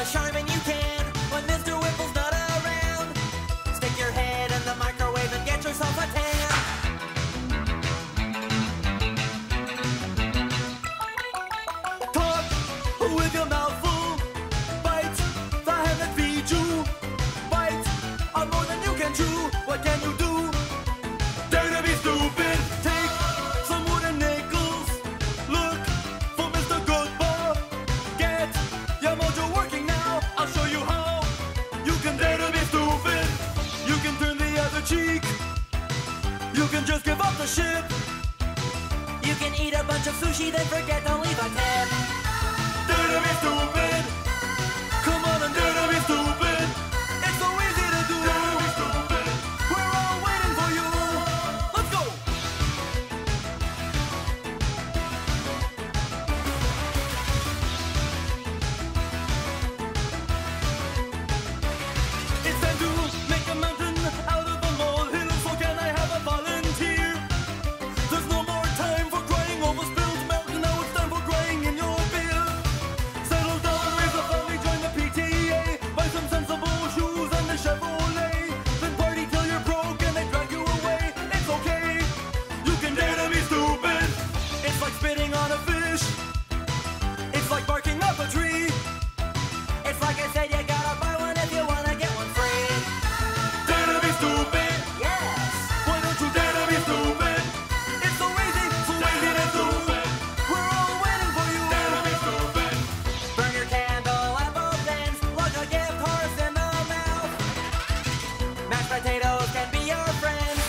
charming you can when Mr. Whipple's not around. Stick your head in the microwave and get yourself a tan. Talk with your mouth full. Bite the hand that feeds you. Bite on more than you can chew. What can you do? Dare to be stupid. Take some wooden nickels. Look for Mr. Goodbar. Get your mojo working now. I'll show you how. You can dare to be stupid. You can turn the other cheek. You can just give up the ship. You can eat a bunch of sushi, then forget to leave a tip. Dare to be stupid. Come on and dare to be stupid. It's so easy to do. Dare to be stupid. We're all waiting for you. Let's go. It's time to make a mountain out of a molehill. So can I have a volunteer? There's no more time for crying over spilled milk. Now it's time for crying in your beer. Settle down, raise a family, join the PTA. Buy some sensible shoes and a Chevrolet. Then party till you're broke and they drag you away. It's okay, you can dare to be stupid. It's like spitting on a fish. It's like barking up a tree. It's like I said, you gotta buy one if you wanna get one free. Dare to be stupid. Yes. Why don't you dare to be stupid? It's so easy to do. We're all waiting for you. Dare to be stupid. Burn your candle at both ends. Look a gift horse in the mouth. Mashed potatoes can be your friends.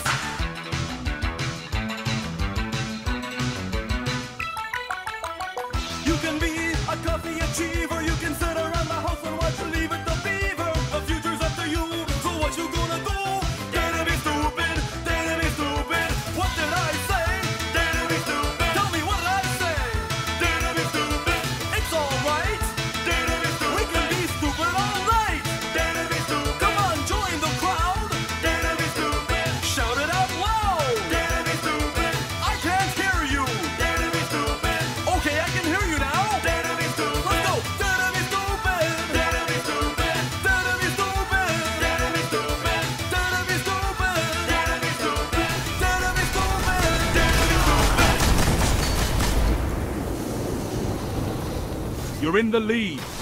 You can be a coffee achiever. You can sit around the house and watch Leave It to Beaver. The future's up to you, so what you gonna do? Dare to be stupid, dare to be stupid. What did I say? Dare to be stupid. Tell me, what did I say? Dare to be stupid. It's alright. Dare to be stupid. We can be stupid all night. Dare to be stupid. Come on, join the crowd. Dare to be stupid. Shout it out loud. Dare to be stupid. I can't hear you. Dare to be stupid. Okay, I can hear you now. Dare to be stupid. Let's go. Dare to be stupid. Dare to be stupid. Dare to be stupid. Dare to be stupid. Dare to be stupid. Dare to be stupid. Dare to be stupid. Dare to be stupid. You're in the lead.